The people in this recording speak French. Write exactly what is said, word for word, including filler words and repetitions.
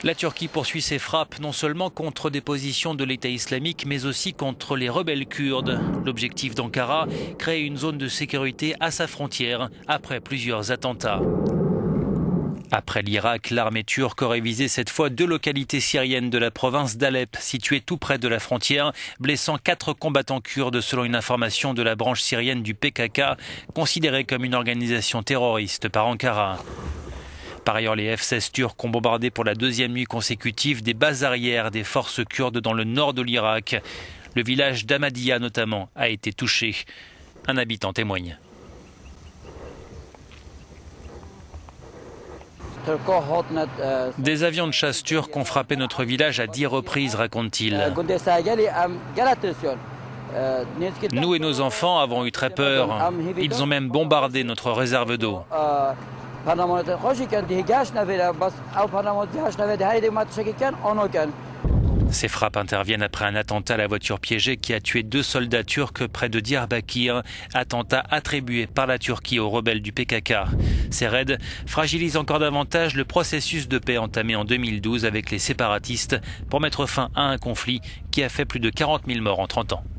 La Turquie poursuit ses frappes non seulement contre des positions de l'État islamique, mais aussi contre les rebelles kurdes. L'objectif d'Ankara, créer une zone de sécurité à sa frontière après plusieurs attentats. Après l'Irak, l'armée turque aurait visé cette fois deux localités syriennes de la province d'Alep, situées tout près de la frontière, blessant quatre combattants kurdes selon une information de la branche syrienne du P K K, considérée comme une organisation terroriste par Ankara. Par ailleurs, les F seize turcs ont bombardé pour la deuxième nuit consécutive des bases arrières des forces kurdes dans le nord de l'Irak. Le village d'Ahmadiyya notamment a été touché. Un habitant témoigne. Des avions de chasse turcs ont frappé notre village à dix reprises, raconte-t-il. Nous et nos enfants avons eu très peur. Ils ont même bombardé notre réserve d'eau. Ces frappes interviennent après un attentat à la voiture piégée qui a tué deux soldats turcs près de Diyarbakir, attentat attribué par la Turquie aux rebelles du P K K. Ces raids fragilisent encore davantage le processus de paix entamé en deux mille douze avec les séparatistes pour mettre fin à un conflit qui a fait plus de quarante mille morts en trente ans.